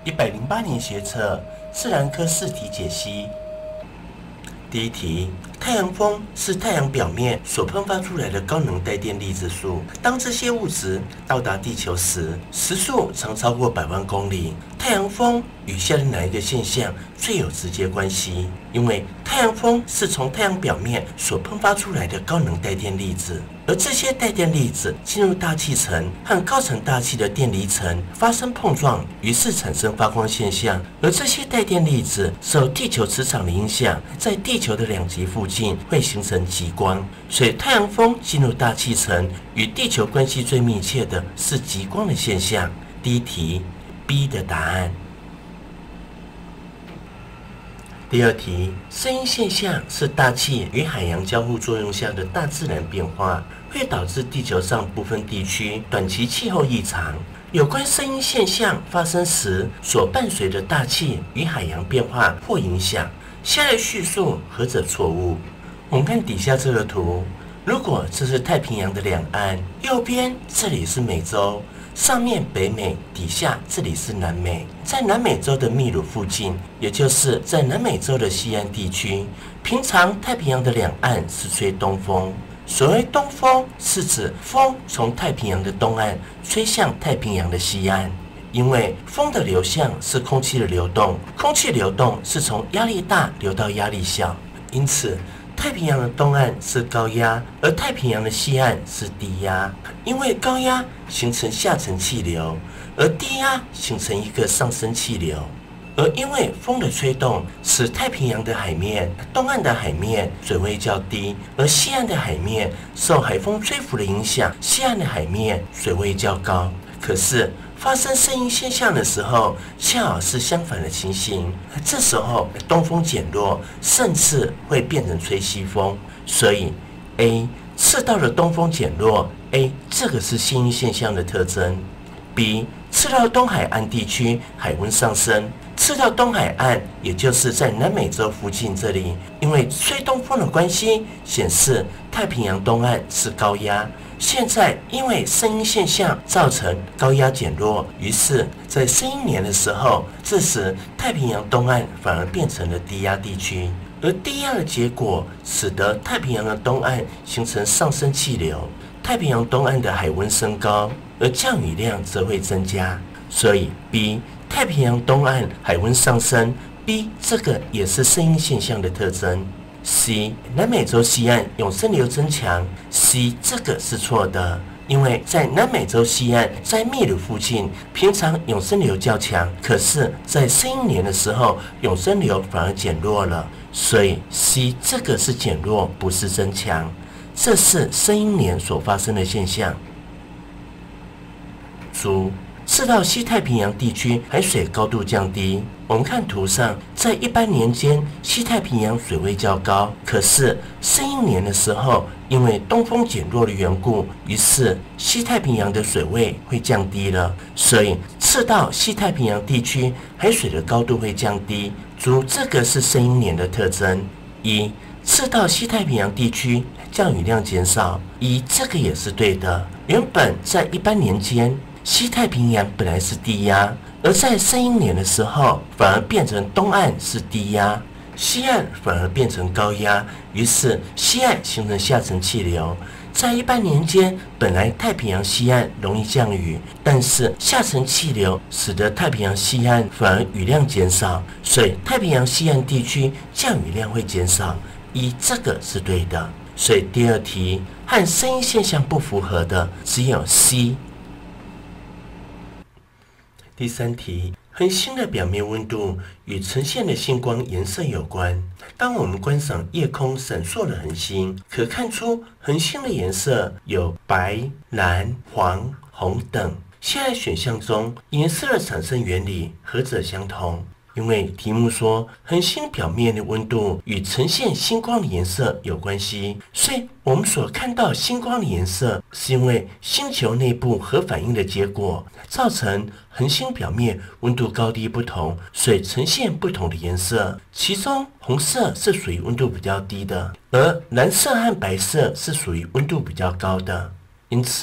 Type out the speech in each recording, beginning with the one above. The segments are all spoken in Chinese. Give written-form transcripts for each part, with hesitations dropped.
108年学测自然科试题解析。第一题，太阳风是太阳表面所喷发出来的高能带电粒子数。当这些物质到达地球时，时速常超过100万公里。太阳风与下列哪一个现象最有直接关系？因为太阳风是从太阳表面所喷发出来的高能带电粒子，而这些带电粒子进入大气层和高层大气的电离层发生碰撞，于是产生发光现象。而这些带电粒子受地球磁场的影响，在地球的两极附近会形成极光。所以太阳风进入大气层与地球关系最密切的是极光的现象。第一题 B 的答案。第二题，声音现象是大气与海洋交互作用下的大自然变化，会导致地球上部分地区短期气候异常。有关声音现象发生时所伴随的大气与海洋变化或影响，下列叙述何者错误？我们看底下这个图，如果这是太平洋的两岸，右边这里是美洲，上面北美，底下这里是南美。在南美洲的秘鲁附近，也就是在南美洲的西岸地区，平常太平洋的两岸是吹东风。所谓东风，是指风从太平洋的东岸吹向太平洋的西岸。因为风的流向是空气的流动，空气流动是从压力大流到压力小，因此太平洋的东岸是高压，而太平洋的西岸是低压。因为高压形成下沉气流，而低压形成一个上升气流。而因为风的吹动，使太平洋的海面东岸的海面水位较低，而西岸的海面受海风吹拂的影响，西岸的海面水位较高。可是发生声音现象的时候，恰好是相反的情形。这时候东风减弱，甚至会变成吹西风。所以 A 赤道的东风减弱 ，A 这个是声音现象的特征。B 赤道东海岸地区海温上升。赤道东海岸，也就是在南美洲附近这里，因为吹东风的关系，显示太平洋东岸是高压。现在因为声音现象造成高压减弱，于是在声音年的时候，这时太平洋东岸反而变成了低压地区，而低压的结果使得太平洋的东岸形成上升气流，太平洋东岸的海温升高，而降雨量则会增加。所以 B 太平洋东岸海温上升 ，B 这个也是声音现象的特征。C 南美洲西岸永生流增强 ，C 这个是错的，因为在南美洲西岸，在秘鲁附近，平常永生流较强，可是，在声音年的时候，永生流反而减弱了，所以 C 这个是减弱，不是增强，这是声音年所发生的现象。猪。赤道西太平洋地区海水高度降低。我们看图上，在一般年间，西太平洋水位较高，可是声音年的时候，因为东风减弱的缘故，于是西太平洋的水位会降低了，所以赤道西太平洋地区海水的高度会降低。如这个是声音年的特征。一，赤道西太平洋地区降雨量减少。一，这个也是对的。原本在一般年间，西太平洋本来是低压，而在声音年的时候，反而变成东岸是低压，西岸反而变成高压，于是西岸形成下沉气流。在一般年间，本来太平洋西岸容易降雨，但是下沉气流使得太平洋西岸反而雨量减少，所以太平洋西岸地区降雨量会减少。一，这个是对的。所以第二题和声音现象不符合的只有 C。第三题，恒星的表面温度与呈现的星光颜色有关。当我们观赏夜空闪烁的恒星，可看出恒星的颜色有白、蓝、黄、红等。下列选项中，颜色的产生原理何者相同？因为题目说恒星表面的温度与呈现星光的颜色有关系，所以我们所看到星光的颜色是因为星球内部核反应的结果，造成恒星表面温度高低不同，所以呈现不同的颜色。其中红色是属于温度比较低的，而蓝色和白色是属于温度比较高的。因此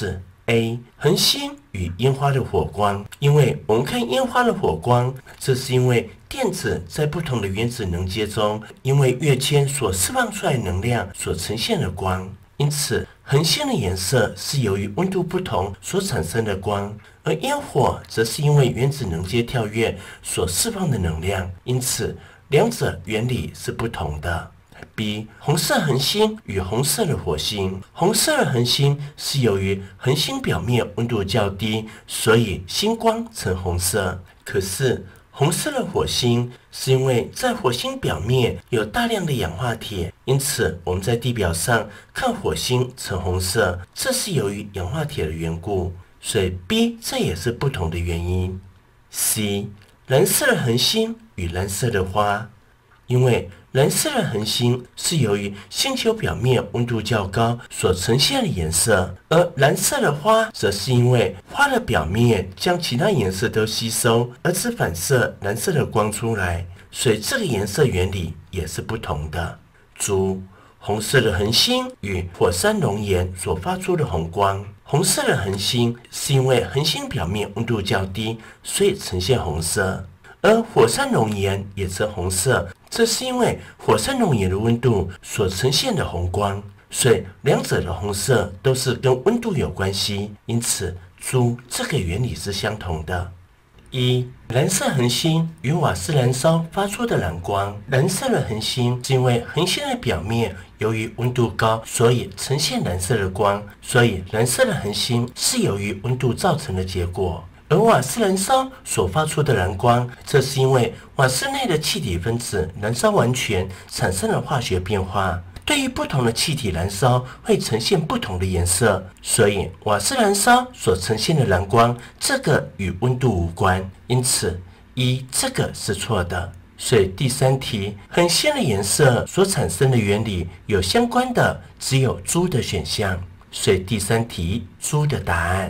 A. 恒星与烟花的火光，因为我们看烟花的火光，这是因为电子在不同的原子能阶中，因为跃迁所释放出来能量所呈现的光，因此恒星的颜色是由于温度不同所产生的光，而烟火则是因为原子能阶跳跃所释放的能量，因此两者原理是不同的。B. 红色恒星与红色的火星。红色的恒星是由于恒星表面温度较低，所以星光呈红色。可是红色的火星是因为在火星表面有大量的氧化铁，因此我们在地表上看火星呈红色，这是由于氧化铁的缘故。所以 B 这也是不同的原因。C. 蓝色的恒星与蓝色的花。因为蓝色的恒星是由于星球表面温度较高所呈现的颜色，而蓝色的花则是因为花的表面将其他颜色都吸收，而只反射蓝色的光出来，所以这个颜色原理也是不同的。注：红色的恒星与火山熔岩所发出的红光。红色的恒星是因为恒星表面温度较低，所以呈现红色。而火山熔岩也呈红色，这是因为火山熔岩的温度所呈现的红光，所以两者的红色都是跟温度有关系，因此注这个原理是相同的。一、蓝色恒星与瓦斯燃烧发出的蓝光。蓝色的恒星是因为恒星的表面由于温度高，所以呈现蓝色的光，所以蓝色的恒星是由于温度造成的结果。而瓦斯燃烧所发出的蓝光，这是因为瓦斯内的气体分子燃烧完全产生了化学变化，对于不同的气体燃烧会呈现不同的颜色，所以瓦斯燃烧所呈现的蓝光，这个与温度无关，因此一这个是错的。所以第三题，恒星的颜色所产生的原理有相关的只有猪的选项，所以第三题猪的答案。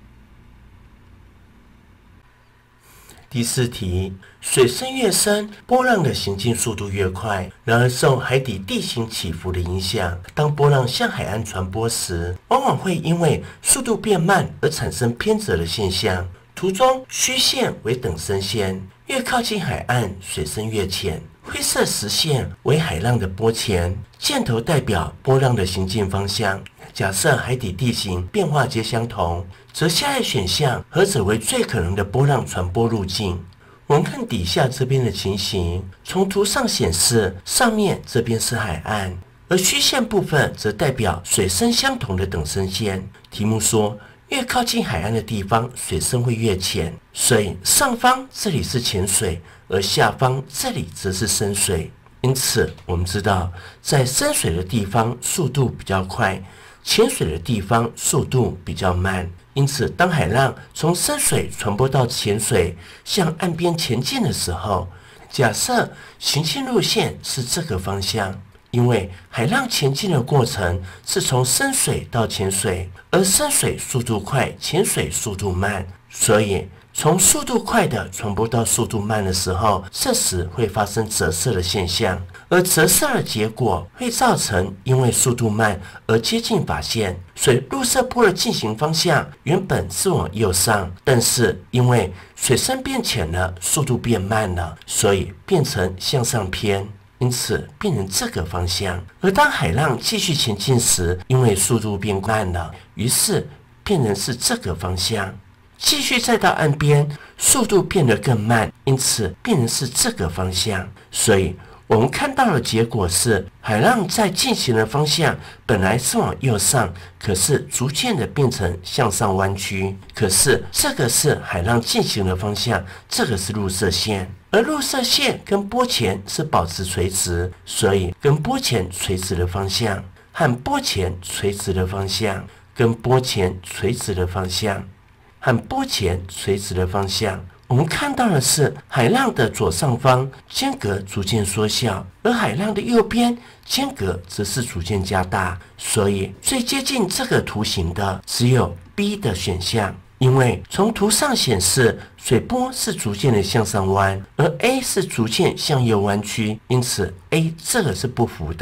第四题，水深越深，波浪的行进速度越快。然而，受海底地形起伏的影响，当波浪向海岸传播时，往往会因为速度变慢而产生偏折的现象。图中虚线为等深线，越靠近海岸，水深越浅。灰色实线为海浪的波前，箭头代表波浪的行进方向。假设海底地形变化皆相同，则下列选项何者为最可能的波浪传播路径？我们看底下这边的情形，从图上显示，上面这边是海岸，而虚线部分则代表水深相同的等深线。题目说，越靠近海岸的地方，水深会越浅，所以上方这里是浅水，而下方这里则是深水。因此，我们知道，在深水的地方速度比较快，浅水的地方速度比较慢。因此，当海浪从深水传播到浅水，向岸边前进的时候，假设行进路线是这个方向，因为海浪前进的过程是从深水到浅水，而深水速度快，浅水速度慢，所以从速度快的传播到速度慢的时候，这时会发生折射的现象，而折射的结果会造成因为速度慢而接近发线，所以入射波的进行方向原本是往右上，但是因为水深变浅了，速度变慢了，所以变成向上偏，因此变成这个方向。而当海浪继续前进时，因为速度变慢了，于是变成是这个方向。继续再到岸边，速度变得更慢，因此变成是这个方向。所以我们看到的结果是，海浪在进行的方向本来是往右上，可是逐渐的变成向上弯曲。可是这个是海浪进行的方向，这个是入射线，而入射线跟波前是保持垂直，所以跟波前垂直的方向和波前垂直的方向跟波前垂直的方向和波前垂直的方向，我们看到的是海浪的左上方间隔逐渐缩小，而海浪的右边间隔则是逐渐加大，所以最接近这个图形的只有 B 的选项，因为从图上显示水波是逐渐的向上弯，而 A 是逐渐向右弯曲，因此 A 这个是不符的。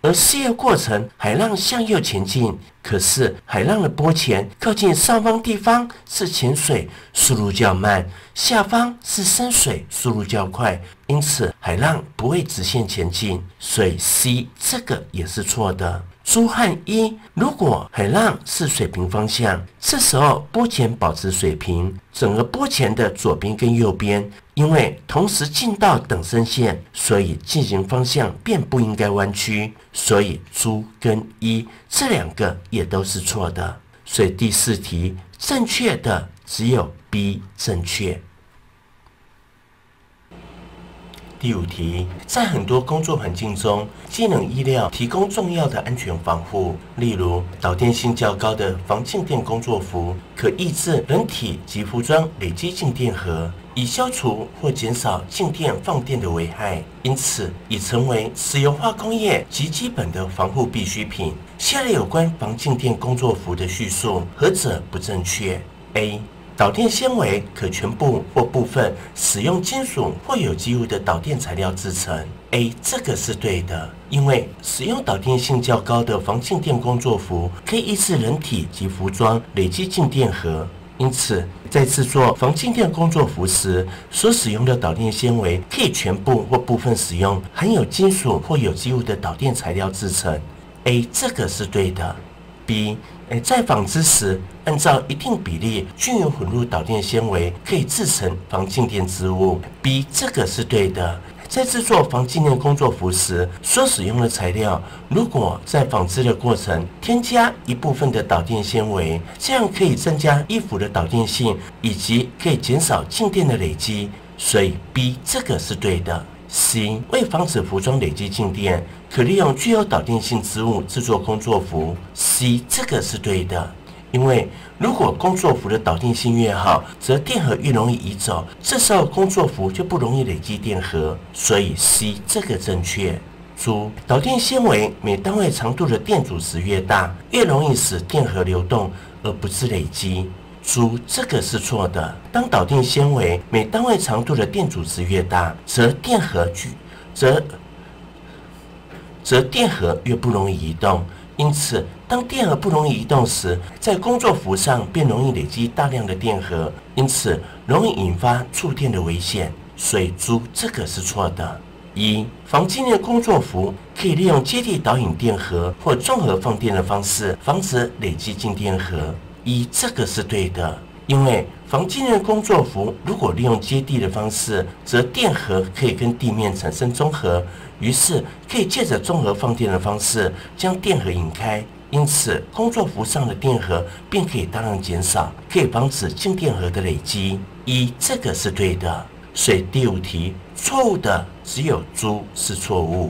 而事业过程海浪向右前进，可是海浪的波前靠近上方地方是浅水，速度较慢，下方是深水，速度较快，因此海浪不会直线前进，所以 C 这个也是错的。猪和一，如果海浪是水平方向，这时候波前保持水平，整个波前的左边跟右边因为同时进到等深线，所以进行方向便不应该弯曲，所以猪跟一这两个也都是错的。所以第4题正确的只有 B 正确。第5题，在很多工作环境中，机能衣料提供重要的安全防护，例如导电性较高的防静电工作服，可抑制人体及服装累积静电荷，以消除或减少静电放电的危害，因此已成为石油化工业极基本的防护必需品。下列有关防静电工作服的叙述，何者不正确 ？A. 导电纤维可全部或部分使用金属或有机物的导电材料制成。A 这个是对的，因为使用导电性较高的防静电工作服可以抑制人体及服装累积静电荷，因此在制作防静电工作服时，所使用的导电纤维可以全部或部分使用含有金属或有机物的导电材料制成。A 这个是对的。B在纺织时，按照一定比例均匀混入导电纤维，可以制成防静电织物。B 这个是对的。在制作防静电工作服时，所使用的材料，如果在纺织的过程添加一部分的导电纤维，这样可以增加衣服的导电性，以及可以减少静电的累积。所以 B 这个是对的。C 为防止服装累积静电，可利用具有导电性织物制作工作服。C 这个是对的，因为如果工作服的导电性越好，则电荷越容易移走，这时候工作服就不容易累积电荷，所以 C 这个正确。注：导电纤维每单位长度的电阻值越大，越容易使电荷流动，而不是累积。注：这个是错的。当导电纤维每单位长度的电阻值越大，则电荷越不容易移动。因此，当电荷不容易移动时，在工作服上便容易累积大量的电荷，因此容易引发触电的危险。所以，注：这个是错的。一、防静电工作服可以利用接地导引电荷或综合放电的方式，防止累积静电荷。一，这个是对的，因为防静电工作服如果利用接地的方式，则电荷可以跟地面产生中和，于是可以借着综合放电的方式将电荷引开，因此工作服上的电荷便可以大量减少，可以防止静电荷的累积。一，这个是对的，所以第5题错误的只有猪是错误。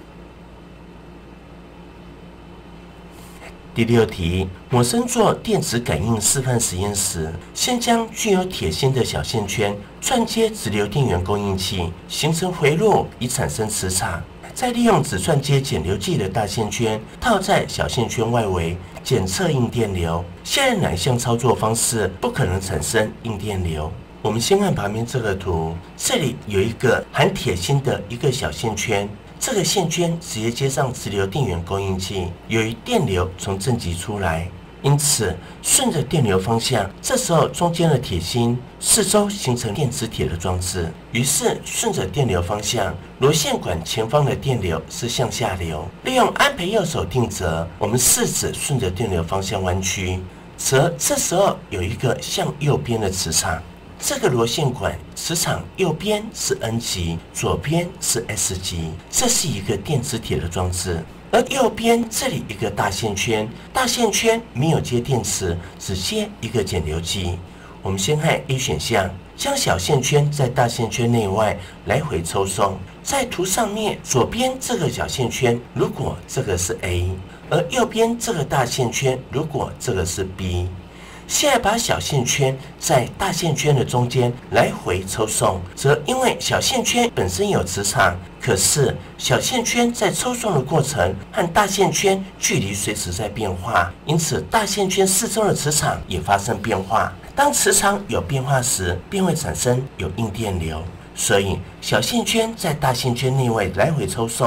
第6题，抹生做电子感应示范实验时，先将具有铁芯的小线圈串接直流电源供应器，形成回路以产生磁场。再利用只串接减流计的大线圈套在小线圈外围，检测硬电流。下列哪一项操作方式不可能产生硬电流？我们先看旁边这个图，这里有一个含铁芯的一个小线圈。这个线圈直接接上直流电源供应器，由于电流从正极出来，因此顺着电流方向，这时候中间的铁芯四周形成电磁铁的装置。于是顺着电流方向，螺线管前方的电流是向下流。利用安培右手定则，我们试指顺着电流方向弯曲，则这时候有一个向右边的磁场。这个螺线管磁场右边是 N 极，左边是 S 极，这是一个电磁铁的装置。而右边这里一个大线圈，大线圈没有接电池，只接一个减流计。我们先看 A 选项，将小线圈在大线圈内外来回抽送。在图上面，左边这个小线圈，如果这个是 A， 而右边这个大线圈，如果这个是 B。现在把小线圈在大线圈的中间来回抽送，则因为小线圈本身有磁场，可是小线圈在抽送的过程和大线圈距离随时在变化，因此大线圈四周的磁场也发生变化。当磁场有变化时，便会产生有硬电流。所以小线圈在大线圈内外来回抽送，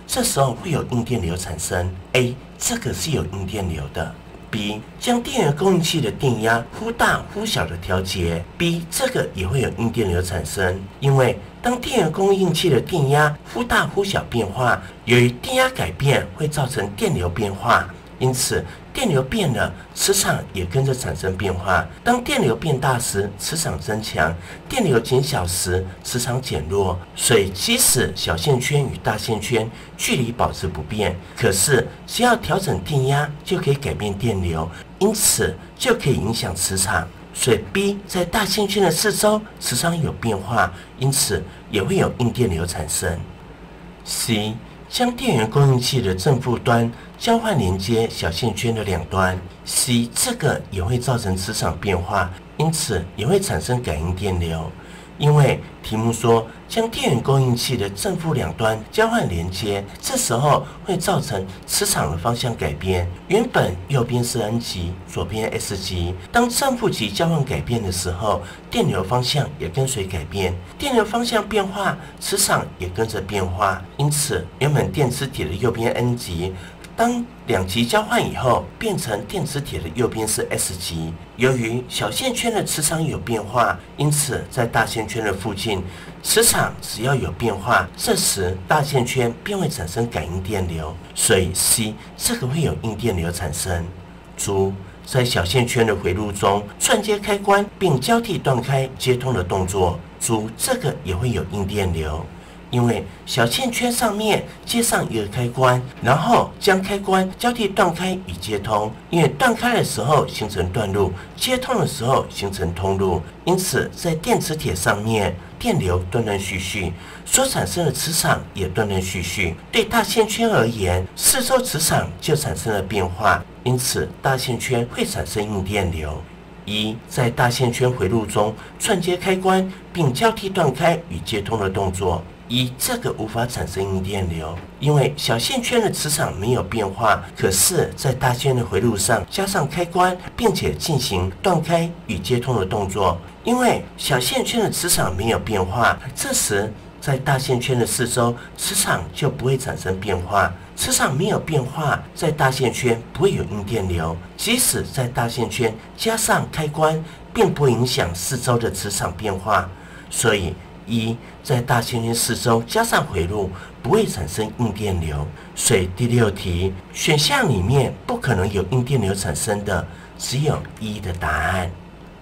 这时候会有硬电流产生。A 这个是有硬电流的。B 将电源供应器的电压忽大忽小的调节 ，B 这个也会有硬电流产生，因为当电源供应器的电压忽大忽小变化，由于电压改变会造成电流变化，因此电流变了，磁场也跟着产生变化。当电流变大时，磁场增强；电流减小时，磁场减弱。所以，即使小线圈与大线圈距离保持不变，可是只要调整电压，就可以改变电流，因此就可以影响磁场。所以 B 在大线圈的四周，磁场有变化，因此也会有硬电流产生。C 将电源供应器的正负端交换连接小线圈的两端 ，C 这个也会造成磁场变化，因此也会产生感应电流。因为题目说将电源供应器的正负两端交换连接，这时候会造成磁场的方向改变。原本右边是 N 极，左边 S 极，当正负极交换改变的时候，电流方向也跟随改变。电流方向变化，磁场也跟着变化。因此，原本电磁铁的右边 N 极，当两极交换以后，变成电磁铁的右边是 S 极。由于小线圈的磁场有变化，因此在大线圈的附近，磁场只要有变化，这时大线圈便会产生感应电流。所以 C 这个会有硬电流产生。注：在小线圈的回路中串接开关并交替断开接通的动作，注这个也会有硬电流。因为小线圈上面接上一个开关，然后将开关交替断开与接通。因为断开的时候形成断路，接通的时候形成通路，因此在电磁铁上面电流断断续续，所产生的磁场也断断续续。对大线圈而言，四周磁场就产生了变化，因此大线圈会产生硬电流。一，在大线圈回路中串接开关并交替断开与接通的动作。这个无法产生硬电流，因为小线圈的磁场没有变化，可是，在大线的回路上加上开关，并且进行断开与接通的动作。因为小线圈的磁场没有变化，这时在大线圈的四周，磁场就不会产生变化。磁场没有变化，在大线圈不会有硬电流。即使在大线圈加上开关，并不会影响四周的磁场变化。所以在大线圈四周加上回路，不会产生硬电流。所以第六题选项里面不可能有硬电流产生的，只有的答案。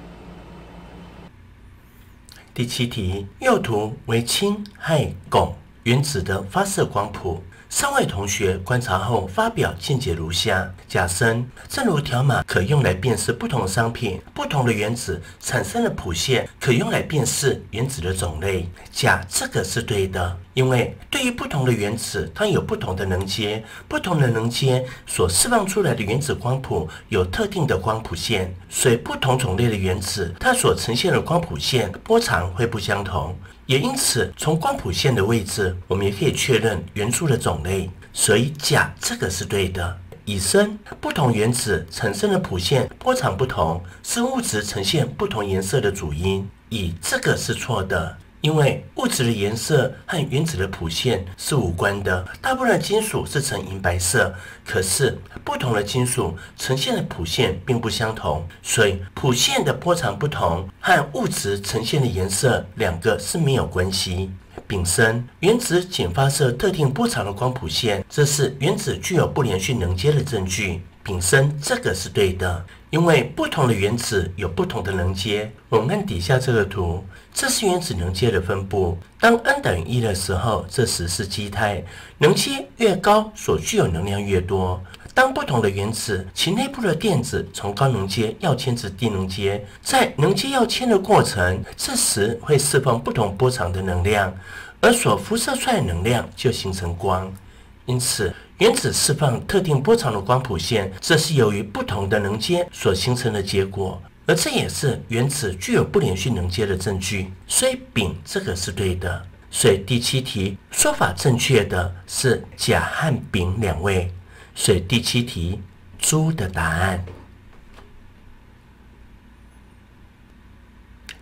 第七题，右图为氢、氦、汞原子的发射光谱。3位同学观察后发表见解如下：甲生，正如条码可用来辨识不同商品，不同的原子产生的谱线可用来辨识原子的种类。甲这个是对的，因为对于不同的原子，它有不同的能阶，不同的能阶所释放出来的原子光谱有特定的光谱线，所以不同种类的原子，它所呈现的光谱线波长会不相同。也因此，从光谱线的位置，我们也可以确认元素的种类。所以甲这个是对的。乙生，不同原子产生的谱线波长不同，是物质呈现不同颜色的主因。乙这个是错的。因为物质的颜色和原子的谱线是无关的，大部分的金属是呈银白色，可是不同的金属呈现的谱线并不相同，所以谱线的波长不同和物质呈现的颜色两个是没有关系。丙生，原子仅发射特定波长的光谱线，这是原子具有不连续能阶的证据。丙生这个是对的，因为不同的原子有不同的能阶。我们看底下这个图，这是原子能阶的分布。当 n 等于1的时候，这时是基态，能阶越高，所具有能量越多。当不同的原子其内部的电子从高能阶要迁至低能阶，在能阶要迁的过程，这时会释放不同波长的能量，而所辐射出来的能量就形成光。因此，原子释放特定波长的光谱线，这是由于不同的能阶所形成的结果，而这也是原子具有不连续能阶的证据。所以丙这个是对的。所以第七题说法正确的是甲和丙两位。所以第七题猪的答案。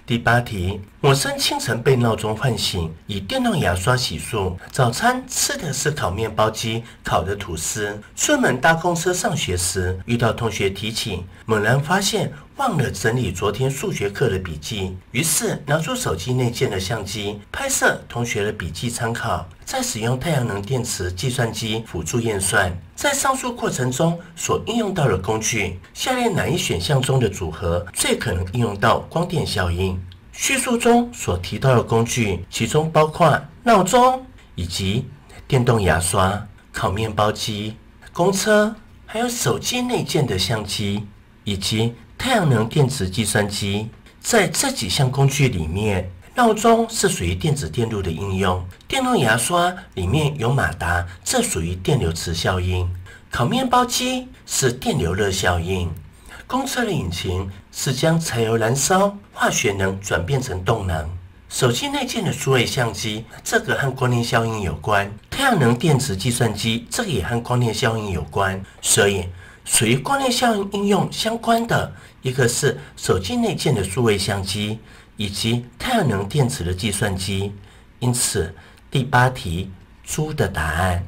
第8题，我生清晨被闹钟唤醒，以电动牙刷洗漱。早餐吃的是烤面包机烤的吐司。出门搭公车上学时，遇到同学提起，猛然发现忘了整理昨天数学课的笔记，于是拿出手机内建的相机拍摄同学的笔记参考，再使用太阳能电池计算机辅助验算。在上述过程中所应用到的工具，下列哪一选项中的组合最可能应用到光电效应？叙述中所提到的工具，其中包括闹钟以及电动牙刷、烤面包机、公车，还有手机内建的相机以及太阳能电池计算机。在这几项工具里面，闹钟是属于电子电路的应用，电动牙刷里面有马达，这属于电流磁效应，烤面包机是电流热效应，公车的引擎是将柴油燃烧化学能转变成动能，手机内建的数位相机，这个和光电效应有关，太阳能电池计算机，这个也和光电效应有关，所以属于光电效应应用相关的一个是手机内建的数位相机以及太阳能电池的计算机，因此第8题猪的答案。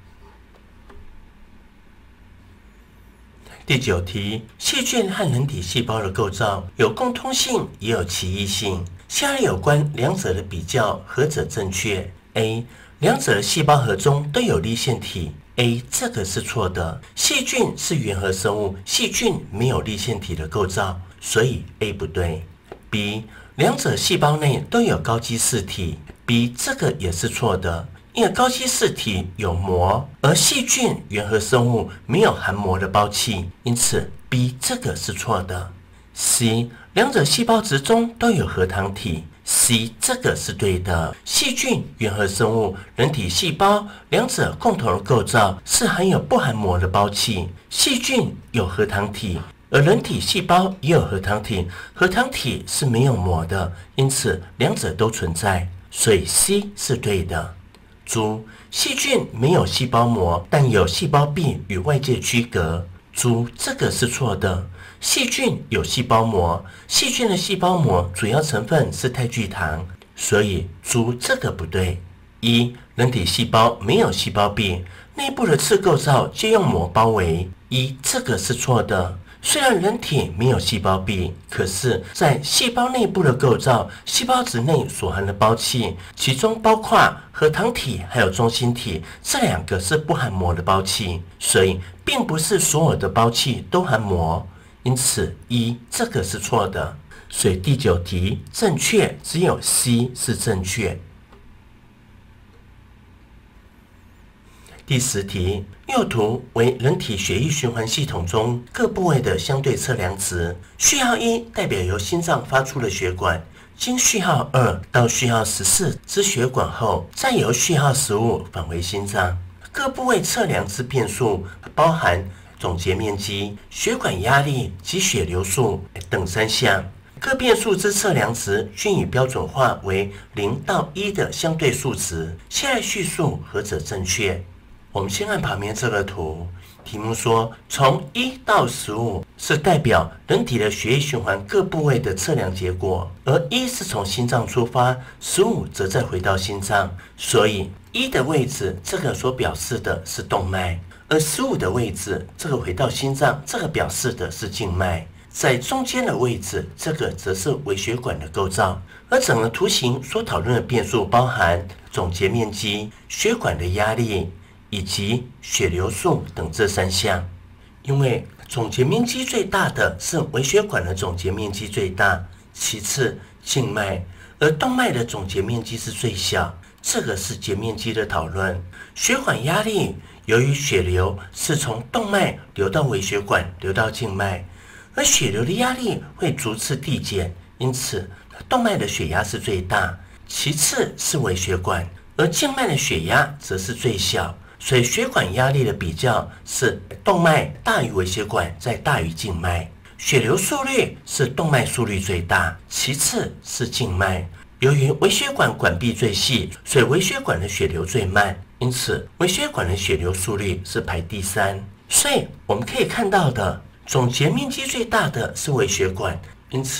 第9题，细菌和人体细胞的构造有共通性，也有歧义性。下列有关两者的比较，何者正确 ？A. 两者的细胞核中都有粒线体。A. 这个是错的。细菌是原核生物，细菌没有粒线体的构造，所以 A 不对。B. 两者细胞内都有高基质体。B. 这个也是错的。因为高基质体有膜，而细菌原核生物没有含膜的胞器，因此 B 这个是错的。C 两者细胞质中都有核糖体 ，C 这个是对的。细菌原核生物、人体细胞两者共同的构造是含有不含膜的胞器，细菌有核糖体，而人体细胞也有核糖体，核糖体是没有膜的，因此两者都存在，所以 C 是对的。猪，细菌没有细胞膜，但有细胞壁与外界区隔。猪，这个是错的。细菌有细胞膜，细菌的细胞膜主要成分是肽聚糖，所以猪这个不对。一，人体细胞没有细胞壁，内部的次构造皆用膜包围。一，这个是错的。虽然人体没有细胞壁，可是在细胞内部的构造，细胞质内所含的胞器，其中包括核糖体还有中心体，这两个是不含膜的胞器，所以并不是所有的胞器都含膜，因此一这个是错的。所以第9题正确，只有 C 是正确。第10题，右图为人体血液循环系统中各部位的相对测量值。序号1代表由心脏发出的血管，经序号2到序号14支血管后，再由序号15返回心脏。各部位测量之变数包含总截面积、血管压力及血流速等3项。各变数之测量值均以标准化为0到1的相对数值。下列叙述何者正确？我们先看旁边这个图，题目说从1到15是代表人体的血液循环各部位的测量结果，而1是从心脏出发，15则再回到心脏，所以1的位置这个所表示的是动脉，而15的位置这个回到心脏，这个表示的是静脉。在中间的位置，这个则是微血管的构造，而整个图形所讨论的变数包含总截面积、血管的压力以及血流速等这3项。因为总截面积最大的是微血管的总截面积最大，其次静脉，而动脉的总截面积是最小，这个是截面积的讨论。血管压力，由于血流是从动脉流到微血管流到静脉，而血流的压力会逐次递减，因此动脉的血压是最大，其次是微血管，而静脉的血压则是最小。所以血管压力的比较是动脉大于微血管，再大于静脉。血流速率是动脉速率最大，其次是静脉。由于微血管管壁最细，所以微血管的血流最慢，因此微血管的血流速率是排第3。所以我们可以看到的，总截面积最大的是微血管，因此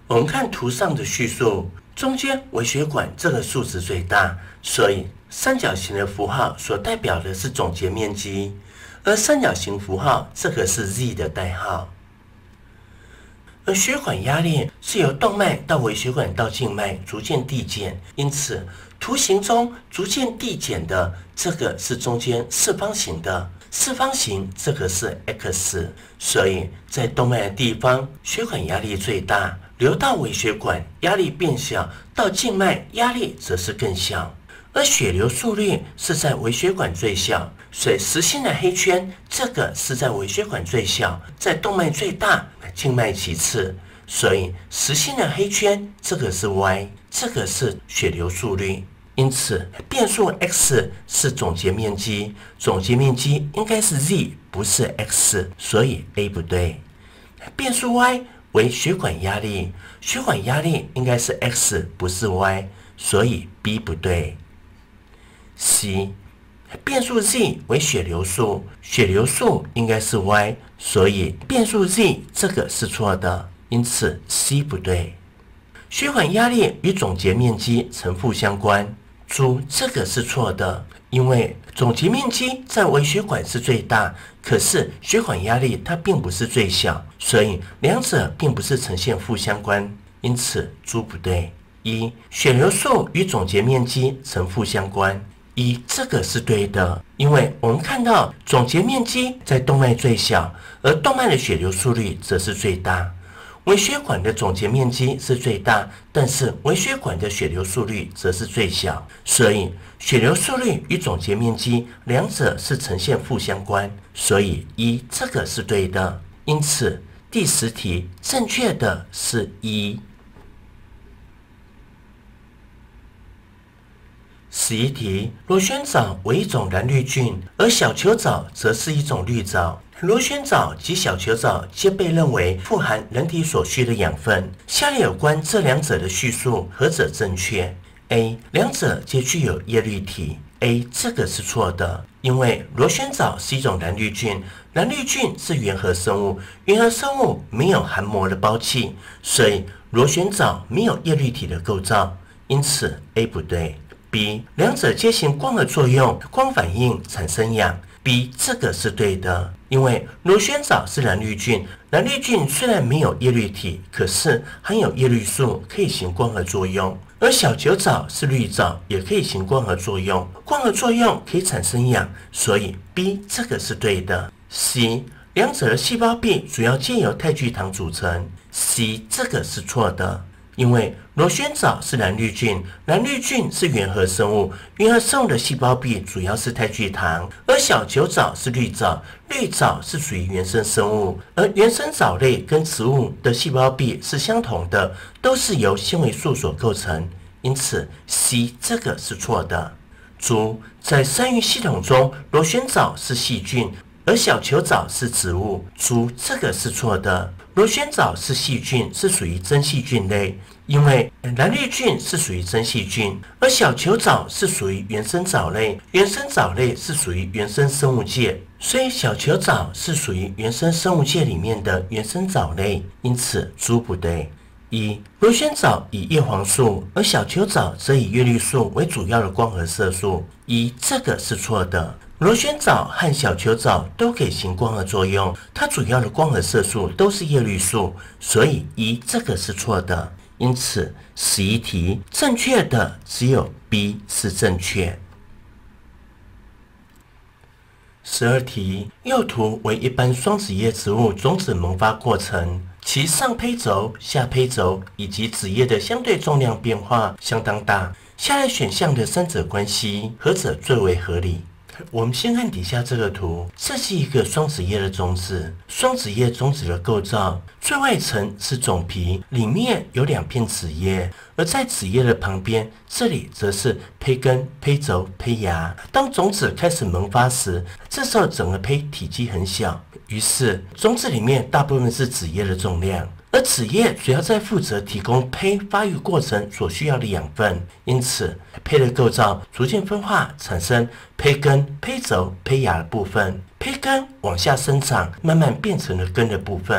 我们看图上的叙述，中间微血管这个数值最大，所以三角形的符号所代表的是总结面积，而三角形符号这个是 Z 的代号。而血管压力是由动脉到微血管到静脉逐渐递减，因此图形中逐渐递减的这个是中间四方形的，四方形这个是 X， 所以在动脉的地方血管压力最大，流到微血管压力变小，到静脉压力则是更小。而血流速率是在微血管最小，所以实心的黑圈这个是在微血管最小，在动脉最大，静脉其次，所以实心的黑圈这个是 Y， 这个是血流速率。因此变数 X 是总结面积，总结面积应该是 Z 不是 X， 所以 A 不对。变数 Y 为血管压力，血管压力应该是 X 不是 Y， 所以 B 不对。C 变数 Z 为血流速，血流速应该是 Y， 所以变数 Z 这个是错的，因此 C 不对。血管压力与总结面积呈负相关，注这个是错的，因为总结面积在微血管是最大，可是血管压力它并不是最小，所以两者并不是呈现负相关，因此注不对。一、血流速与总结面积呈负相关。一，这个是对的，因为我们看到总结面积在动脉最小，而动脉的血流速率则是最大。微血管的总结面积是最大，但是微血管的血流速率则是最小，所以血流速率与总结面积两者是呈现负相关，所以一这个是对的。因此第10题正确的是一。11题，螺旋藻为一种蓝绿菌，而小球藻则是一种绿藻。螺旋藻及小球藻皆被认为富含人体所需的养分。下列有关这两者的叙述何者正确 ？A. 两者皆具有叶绿体。A. 这个是错的，因为螺旋藻是一种蓝绿菌，蓝绿菌是原核生物，原核生物没有含膜的胞器，所以螺旋藻没有叶绿体的构造，因此 A 不对。B. 两者皆行光合作用，光反应产生氧。B. 这个是对的，因为螺旋藻是蓝绿菌，蓝绿菌虽然没有叶绿体，可是含有叶绿素，可以行光合作用。而小球藻是绿藻，也可以行光合作用，光合作用可以产生氧，所以 B 这个是对的。C. 两者的细胞壁主要借由肽聚糖组成。C 这个是错的。因为螺旋藻是蓝绿菌，蓝绿菌是原核生物，原核生物的细胞壁主要是肽聚糖，而小球藻是绿藻，绿藻是属于原生生物，而原生藻类跟植物的细胞壁是相同的，都是由纤维素所构成，因此 C 这个是错的。注：在生育系统中，螺旋藻是细菌，而小球藻是植物。注：这个是错的。螺旋藻是细菌，是属于真细菌类，因为蓝绿菌是属于真细菌，而小球藻是属于原生藻类，原生藻类是属于原生生物界，所以小球藻是属于原生生物界里面的原生藻类，因此猪不对。一、螺旋藻以叶黄素，而小球藻则以叶绿素为主要的光合色素。一，这个是错的。螺旋藻和小球藻都可以行光合作用，它主要的光合色素都是叶绿素，所以一这个是错的。因此11题正确的只有 B 是正确。12题，右图为一般双子叶植物种子萌发过程，其上胚轴、下胚轴以及子叶的相对重量变化相当大。下列选项的三者关系何者最为合理？我们先看底下这个图，这是一个双子叶的种子。双子叶种子的构造，最外层是种皮，里面有2片子叶，而在子叶的旁边，这里则是胚根、胚轴、胚芽。当种子开始萌发时，这时候整个胚体积很小，于是种子里面大部分是子叶的重量。而子叶主要在负责提供胚发育过程所需要的养分，因此胚的构造逐渐分化，产生胚根、胚轴、胚芽的部分。胚根往下生长，慢慢变成了根的部分。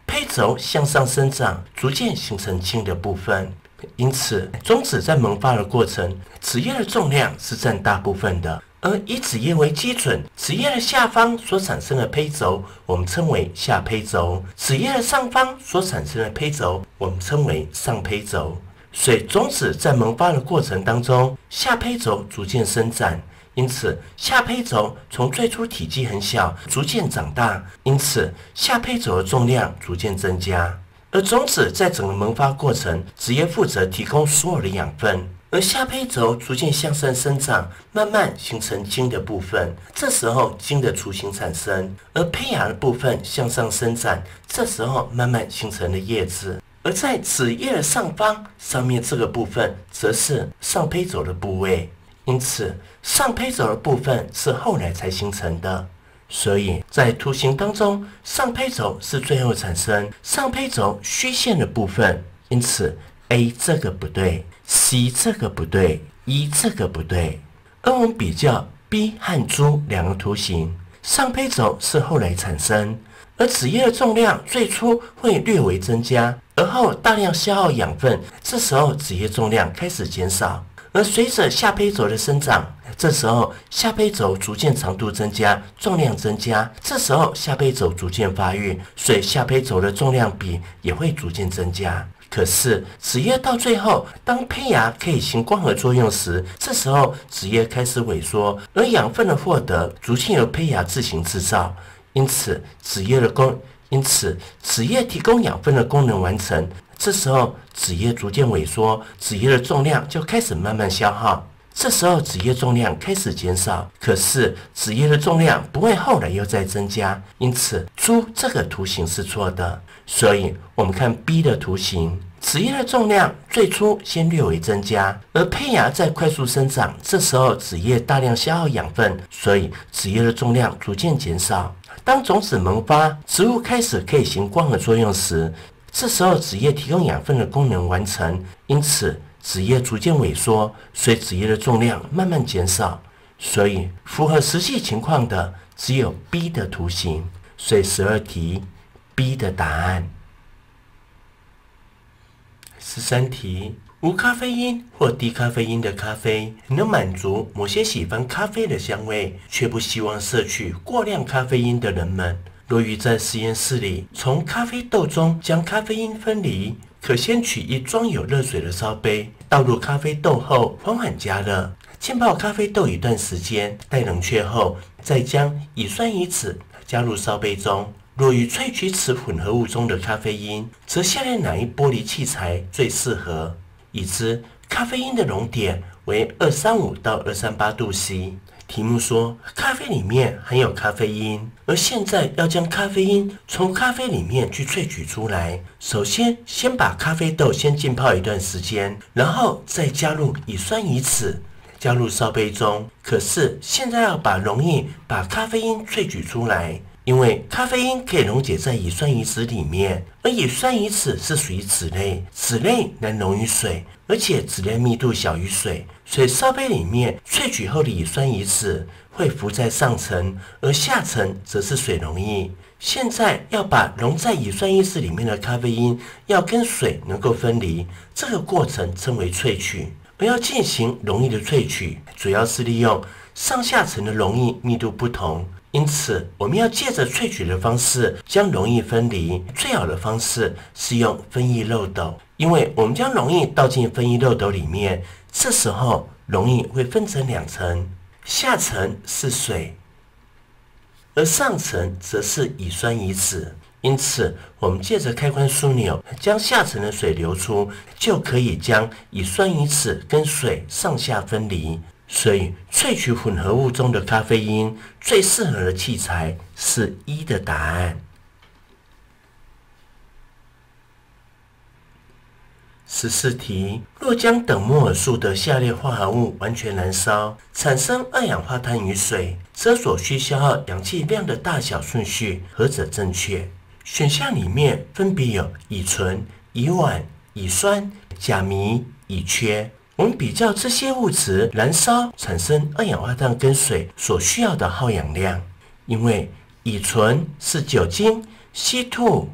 胚轴向上生长，逐渐形成茎的部分。因此，种子在萌发的过程，子叶的重量是占大部分的。而以子叶为基准，子叶的下方所产生的胚轴，我们称为下胚轴；子叶的上方所产生的胚轴，我们称为上胚轴。所以，种子在萌发的过程当中，下胚轴逐渐伸展。因此，下胚轴从最初体积很小，逐渐长大，因此下胚轴的重量逐渐增加。而种子在整个萌发过程，子叶负责提供所有的养分，而下胚轴逐渐向上生长，慢慢形成茎的部分。这时候茎的雏形产生，而胚芽的部分向上伸展，这时候慢慢形成了叶子。而在子叶的上方，上面这个部分则是上胚轴的部位。因此，上胚轴的部分是后来才形成的。所以在图形当中，上胚轴是最后产生上胚轴虚线的部分。因此 A 这个不对， C 这个不对， E 这个不对。而我们比较 B 和猪两个图形，上胚轴是后来产生，而子叶的重量最初会略微增加，而后大量消耗养分，这时候子叶重量开始减少。而随着下胚轴的生长，这时候下胚轴逐渐长度增加，重量增加，这时候下胚轴逐渐发育，所以下胚轴的重量比也会逐渐增加。可是子叶到最后，当胚芽可以行光合作用时，这时候子叶开始萎缩，而养分的获得逐渐由胚芽自行制造，因此子叶提供养分的功能完成。这时候子叶逐渐萎缩，子叶的重量就开始慢慢消耗，这时候子叶重量开始减少，可是子叶的重量不会后来又再增加，因此猪这个图形是错的。所以我们看 B 的图形，子叶的重量最初先略微增加，而胚芽在快速生长，这时候子叶大量消耗养分，所以子叶的重量逐渐减少。当种子萌发，植物开始可以行光合作用时，这时候子叶提供养分的功能完成，因此子叶逐渐萎缩，所以子叶的重量慢慢减少。所以符合实际情况的只有 B 的图形，所以12题 B 的答案。13题，无咖啡因或低咖啡因的咖啡能满足某些喜欢咖啡的香味，却不希望摄取过量咖啡因的人们，若欲在实验室里从咖啡豆中将咖啡因分离，可先取一装有热水的烧杯，倒入咖啡豆后缓缓加热，浸泡咖啡豆一段时间，待冷却后，再将乙酸乙酯加入烧杯中。若与萃取此混合物中的咖啡因，则下列哪一玻璃器材最适合？已知咖啡因的熔点为235到238度 C。题目说咖啡里面含有咖啡因，而现在要将咖啡因从咖啡里面去萃取出来，首先把咖啡豆先浸泡一段时间，然后再加入乙酸乙酯，加入烧杯中。可是现在要容易把咖啡因萃取出来，因为咖啡因可以溶解在乙酸乙酯里面，而乙酸乙酯是属于酯类，酯类难溶于水，而且酯类密度小于水，所以烧杯里面萃取后的乙酸乙酯会浮在上层，而下层则是水溶液。现在要把溶在乙酸乙酯里面的咖啡因要跟水能够分离，这个过程称为萃取。而要进行溶液的萃取，主要是利用上下层的溶液密度不同，因此我们要借着萃取的方式将溶液分离。最好的方式是用分液漏斗，因为我们将溶液倒进分液漏斗里面，这时候溶液会分成2层，下层是水，而上层则是乙酸乙酯。因此我们借着开关枢纽将下层的水流出，就可以将乙酸乙酯跟水上下分离。所以萃取混合物中的咖啡因最适合的器材是1的答案。14题，若将等摩尔数的下列化合物完全燃烧，产生二氧化碳与水，则所需消耗氧气量的大小顺序何者正确？选项里面分别有乙醇、乙烷、乙酸、甲醚、乙炔。我们比较这些物质燃烧产生二氧化碳跟水所需要的耗氧量，因为乙醇是酒精、稀土、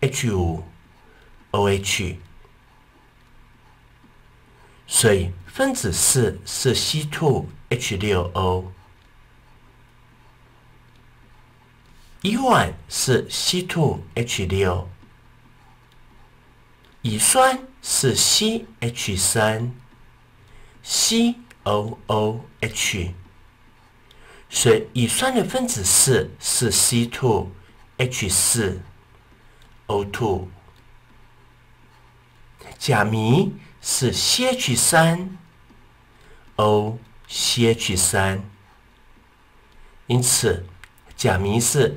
H5OH， 所以分子4是 C2H6O， 乙烷是 C2H6， 乙酸是 CH3COOH， 所以乙酸的分子式是 C2H4O2， 甲醚是 CH3OCH3， 因此甲醚是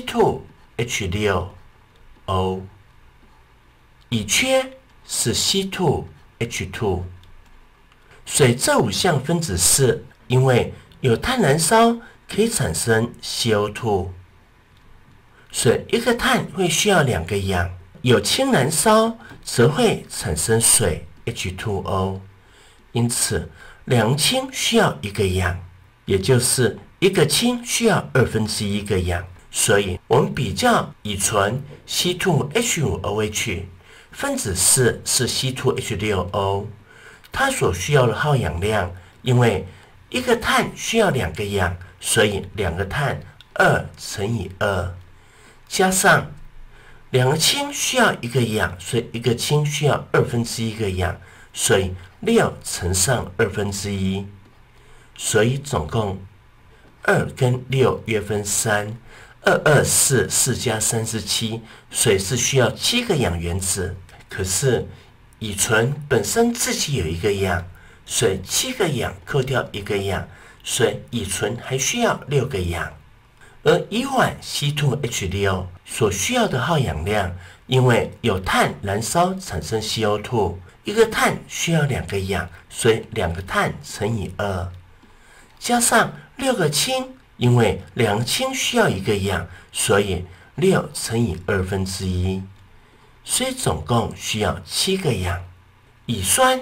C2H6O， 乙炔是 C2H2， 所以这5项分子式因为有碳燃烧可以产生 CO2， 所以一个碳会需要2个氧，有氢燃烧则会产生水 H2O， 因此2氢需要1个氧，也就是1个氢需要1/2个氧，所以我们比较乙醇 C2H5OH 分子式是 C2H6O， 它所需要的耗氧量，因为1个碳需要2个氧，所以2个碳2乘以2，加上2个氢需要1个氧，所以1个氢需要1/2个氧，所以6乘上1/2，所以总共2跟6约分3。224 4加3是7，所以是需要7个氧原子。可是乙醇本身自己有1个氧，所以7个氧扣掉1个氧，所以乙醇还需要6个氧。而乙烷 C2H6 所需要的耗氧量，因为有碳燃烧产生 CO2， 1个碳需要2个氧，所以2个碳乘以2，加上6个氢，因为2个氢需要1个氧，所以6乘以1/2，所以总共需要7个氧。乙酸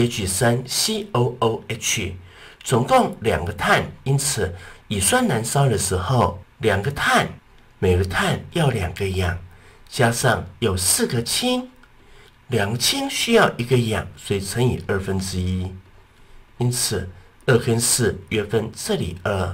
CH3COOH 总共2个碳，因此乙酸燃烧的时候2个碳，每个碳要2个氧，加上有4个氢，2个氢需要1个氧，所以乘以1/2，因此2跟4约分这里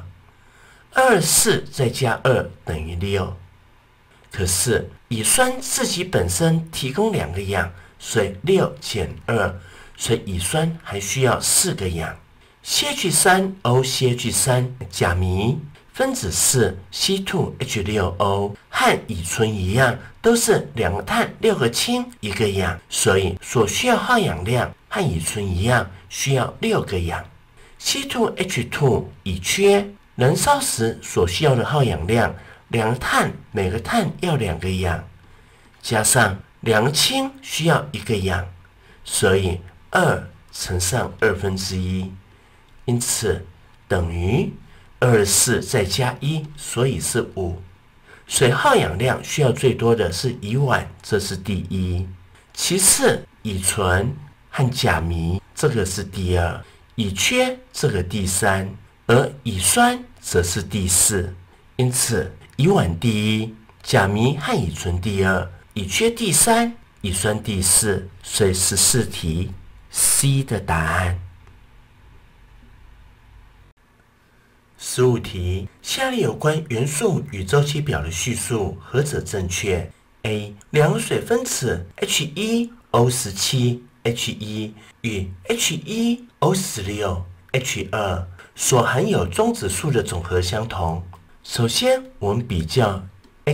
224再加2等于6。可是乙酸自己本身提供2个氧，所以6减2，所以乙酸还需要4个氧。CH3OCH3 甲醚分子式 C2H6O 和乙醇一样，都是2个碳6个氢1个氧，所以所需要耗氧量和乙醇一样，需要6个氧。C2H2 乙炔燃烧时所需要的耗氧量，2个碳每个碳要2个氧，加上2个氢需要1个氧，所以2乘上1/2，因此等于24再加1，所以是5。所以耗氧量需要最多的是乙烷，这是第1。其次，乙醇和甲醚，这个是第2。乙炔这个第3，而乙酸则是第4。因此，乙烷第1，甲醚和乙醇第2，乙炔第3，乙酸第4。所以14题 C 的答案。15题，下列有关元素与周期表的叙述何者正确 ？A. 2个水分子 H1O17 H1 与 H1O16 H2 所含有中子数的总和相同。首先，我们比较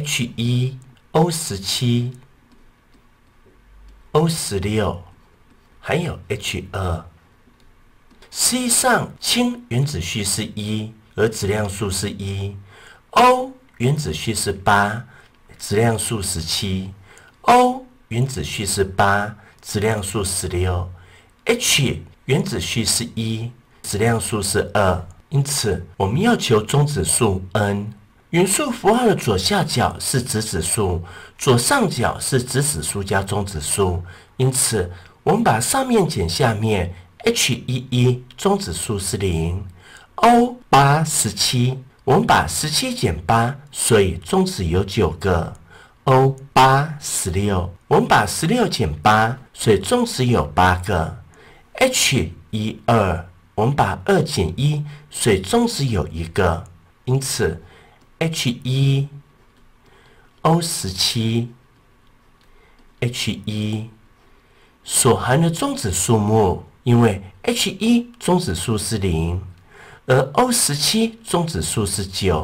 H1O17 O16 还有 H2。实际上，氢原子序是1，而质量数是1；O 原子序是8，质量数17；O 原子序是8，质量数16；H 原子序是1，质量数是2。因此，我们要求中子数 n。元素符号的左下角是质子数，左上角是质子数加中子数。因此，我们把上面减下面 ，H11 中子数是0，O 8 17，我们把17减8，所以中子有9个 O816，我们把16减8，所以中子有8个。H12，我们把2减1，所以中子有1个。因此 H1O17，H1所含的中子数目，因为 H1 中子数是0，而 O17 中子数是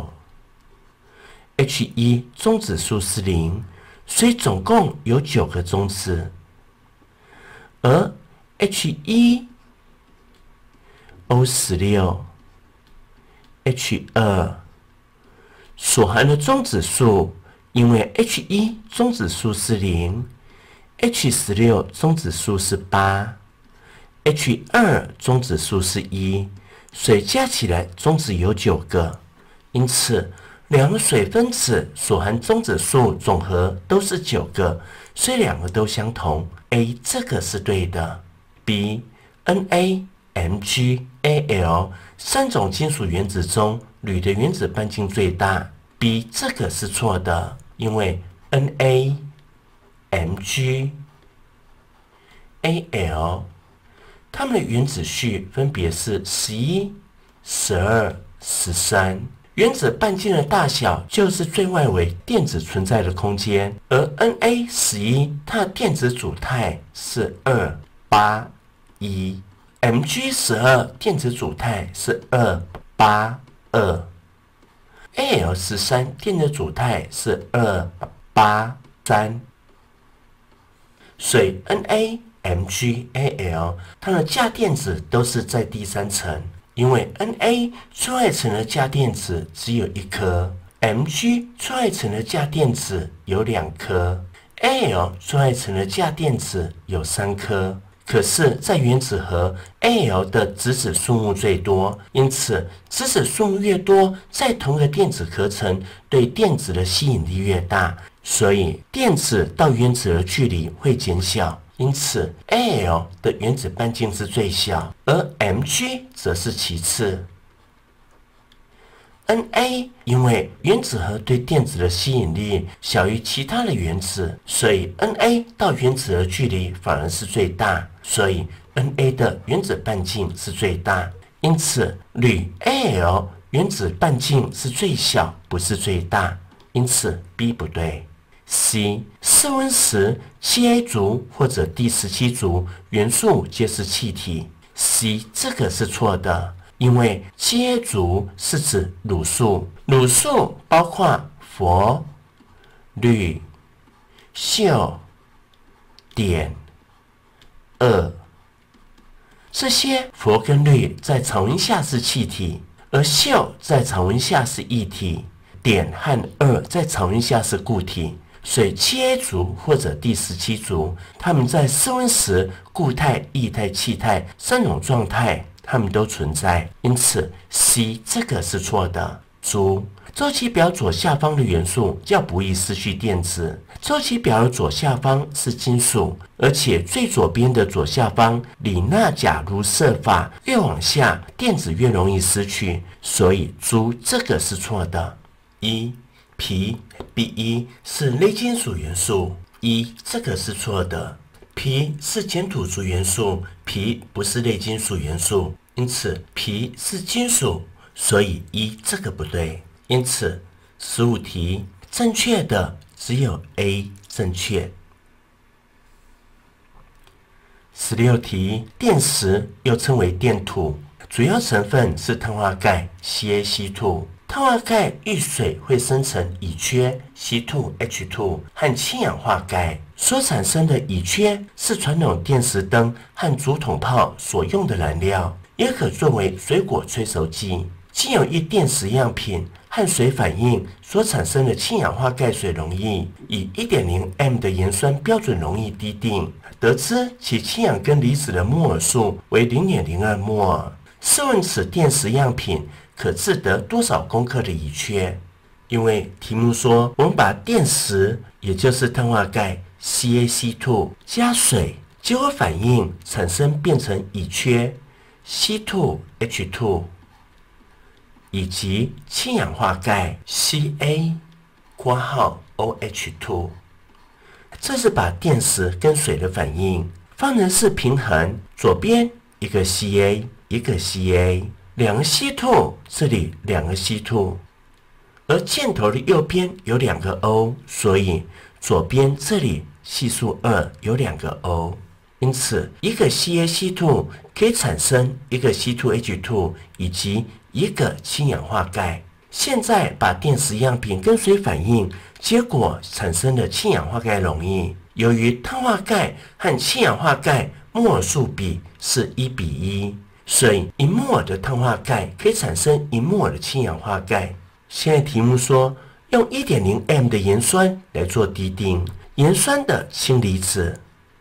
9。H1 中子数是0，所以总共有9个中子。而 H1O16、H2 所含的中子数，因为 H1 中子数是0，H16 中子数是8，H2 中子数是1，所以加起来中子有9个。因此两个水分子所含中子数总和都是9个，所以两个都相同。A 这个是对的。B、Na、Mg、Al 3种金属原子中，铝的原子半径最大。B 这个是错的，因为 Na、Mg、Al 它们的原子序分别是11、12、13。原子半径的大小就是最外围电子存在的空间，而 Na11 它的电子组态是281，Mg12 电子组态是282，Al13 电子组态是283，所以 Na、Mg、Al 它的价电子都是在第3层。因为 Na 最外层的价电子只有1颗 ，Mg 最外层的价电子有2颗 ，Al 最外层的价电子有3颗。可是，在原子核 Al 的质子数目最多，因此质子数目越多，在同一个电子壳层对电子的吸引力越大，所以电子到原子的距离会减小。因此 Al 的原子半径是最小，而 Mg 则是其次。Na 因为原子核对电子的吸引力小于其他的原子，所以 Na 到原子的距离反而是最大，所以 Na 的原子半径是最大。因此铝 Al 原子半径是最小，不是最大。因此 B 不对。C 室温时7A 族或者第17族元素皆是气体。C 这个是错的，因为7A 族是指卤素，卤素包括氟、氯、溴、碘、铬。这些氟跟氯在常温下是气体，而溴在常温下是液体，碘和铬在常温下是固体。所以7A 族或者第17族，它们在室温时固态、液态、气态3种状态，它们都存在。因此 C 这个是错的。注：周期表左下方的元素较不易失去电子。周期表的左下方是金属，而且最左边的左下方里钠钾卢铯法越往下，电子越容易失去。所以注这个是错的。铍 B1 是类金属元素，这个是错的。铍是碱土族元素，铍不是类金属元素，因此铍是金属，所以这个不对。因此15题正确的只有 A 正确。16题，电石又称为电土，主要成分是碳化钙 CaC2。碳化钙遇水会生成乙炔 C2H2 和氢氧化钙，所产生的乙炔是传统电石灯和竹筒炮所用的燃料，也可作为水果催熟剂。经有一电石样品和水反应所产生的氢氧化钙水溶液，以 1.0m 的盐酸标准溶液滴定，得知其氢氧根离子的摩尔数为 0.02 摩尔。试问此电石样品可制得多少公克的乙炔？因为题目说我们把电石，也就是碳化钙 CaC2 加水，结果反应产生变成乙炔 C2H2 以及氢氧化钙 Ca 括号 OH2。这是把电石跟水的反应。方程式平衡，左边一个 Ca， 一个 Ca， 两个 C2， 这里两个 C2。而箭头的右边有两个 O， 所以左边这里系数2有两个 O。因此，一个 CaC2 可以产生一个 C2H2 以及一个氢氧化钙。现在把电石样品跟水反应，结果产生了氢氧化钙溶液。由于碳化钙和氢氧化钙摩尔数比是1:1，所以1摩尔的碳化钙可以产生1摩尔的氢氧化钙。现在题目说，用 1.0m 的盐酸来做滴定，盐酸的氢离子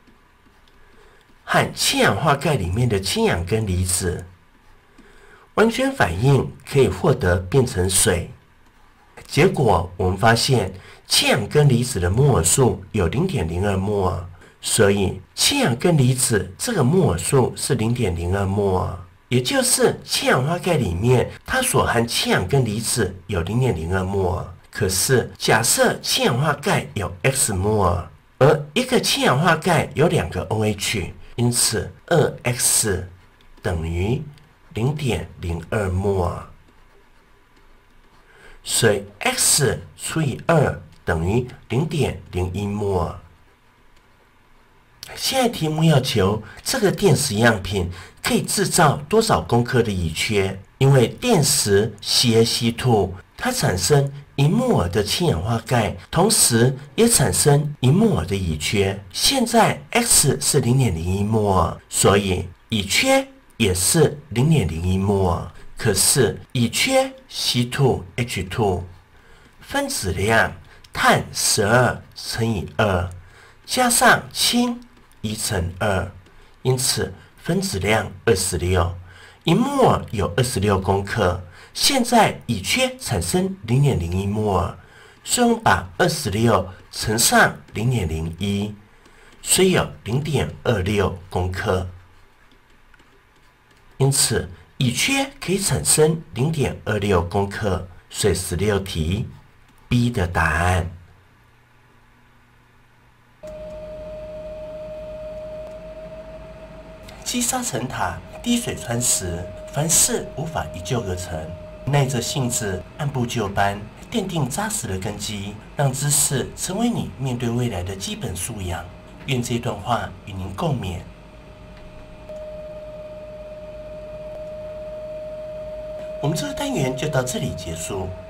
和氢氧化钙里面的氢氧根离子完全反应，可以获得变成水。结果我们发现氢氧根离子的摩尔数有 0.02 摩尔，所以氢氧根离子这个摩尔数是 0.02 摩尔，也就是氢氧化钙里面它所含氢氧根离子有 0.02 摩尔。可是假设氢氧化钙有 X 摩尔，而一个氢氧化钙有2个 OH， 因此 2X 等于 0.02 摩尔。所以 X 除以2等于 0.01 摩尔。现在题目要求这个电石样品可以制造多少公克的乙炔，因为电石 CaC2 它产生1摩尔的氢氧化钙，同时也产生1摩尔的乙炔。现在 X 是 0.01 摩尔，所以乙炔也是 0.01 摩尔。可是乙炔 C2H2 分子量碳12乘以2加上氢1乘2，因此分子量26，1摩尔有26公克。现在乙炔产生 0.01 摩尔，所以我们把26乘上 0.01， 所以有 0.26 公克。因此乙炔可以产生 0.26 公克，所以16题 B 的答案。积沙成塔，滴水穿石，凡事无法一蹴而成，耐着性子，按部就班，奠定扎实的根基，让知识成为你面对未来的基本素养。愿这段话与您共勉。我们这个单元就到这里结束。